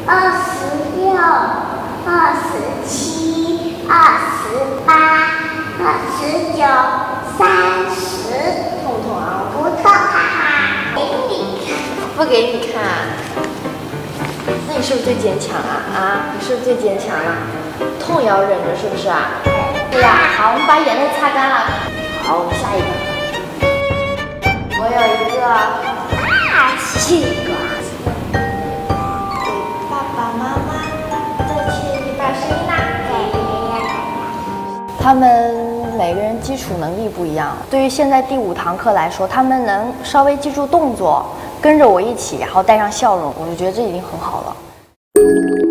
26、27、28、29、30。 痛痛啊！ 不痛，哈哈，给你看。 不给你看。那你是不是最坚强啊？啊，你是不是最坚强啊？痛也要忍着，是不是啊？对呀。好，我们把眼泪擦干了。好，我们下一个。我有一个大西瓜。 给爸爸妈妈的亲一把声音啦。他们每个人基础能力不一样，对于现在第5堂课来说，他们能稍微记住动作，跟着我一起，然后带上笑容，我就觉得这已经很好了。